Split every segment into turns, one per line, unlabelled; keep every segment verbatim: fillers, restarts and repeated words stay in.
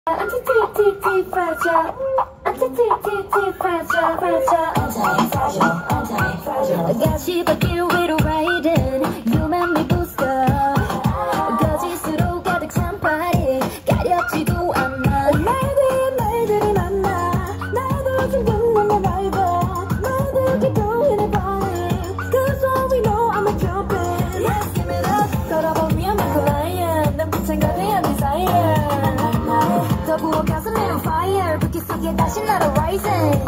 Anti-T-T-T fragile. Anti-T-T-T fragile, fragile. Anti-fragile, anti-fragile. 가시밭길 위로 riding. You make me booster. 거짓으로 가득 찬 party. 가렵지도 않아. 날들이 날들이 만나. 나도 지금 너무 밝아. 나도 keep going and falling. Cause all we know I'm a jumping. Let's give it up. 걸어보면 I'm a lion. 난 부창가게 한 desire. 더 부어가서 내 on fire. 불길 속에 다시 날아 rising.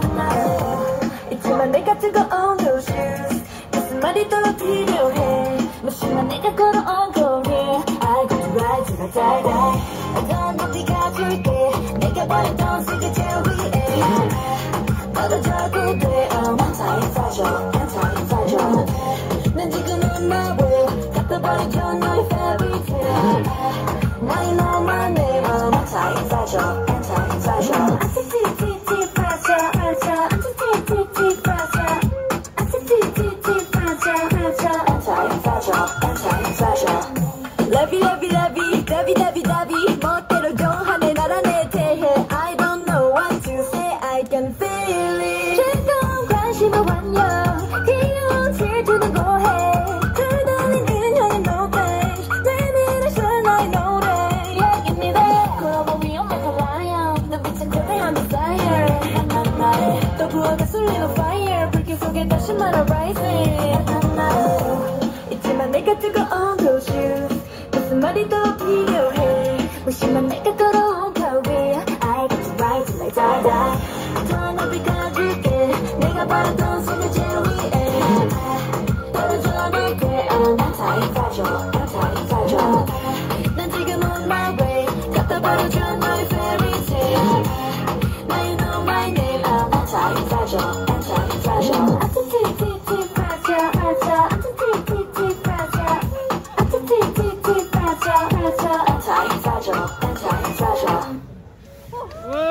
있지만 내가 뜨거운 those shoes. 무슨 말이 더 필요해. 무심한 내가 걸어온 거리. I got to ride till I die die. 어떤 높이 가줄게. 내가 버렸던 세계 제일 위에 떨어져도 돼. I'm anti-fragile, anti-fragile. 난 지금 on my way. 갚아버리죠 너의 fairy tale. Now you know my name. I'm anti-fragile, anti-fragile. Anti-T-T-T fragile, fragile. Anti-T-T-T fragile. Anti-T-T-T fragile, fragile. Anti-fragile, anti-fragile. Lovey, lovey, lovey, lovey, lovey, lovey. 멋대로 정하네 나라 내 대해. I don't know what to say. I can feel it. 즐거운 관심을 완료. 귀여운 질투는 고해. 흘러내리는 형의 노래. 내미는 나의 노래. Yeah, give me that. 걸어보면 I'm like a lion. 눈빛은 고대한 desire. 나나나에 또 부어가 쏠리는 fire. 불길 속에 다시 말아 rising. 나나나에 있지만 내가 뜨거운 those shoes. 무슨 말이 더 필요해. 무심한 내가 걸어온 거리. I get to ride till I die die. 더 높이 가줄게. 내가 바라던 세계 제일 위에 떨어져도 돼. I'm anti-fragile, anti-fragile. 난 지금 on my way. 갖다 버려줘 너의 fairy tale. Now you know my name. I'm anti-fragile, anti-fragile. Anti-T-T-T fragile, fragile. Anti-T-T-T fragile. Anti-T-T-T fragile, fragile. Anti-fragile, anti-fragile.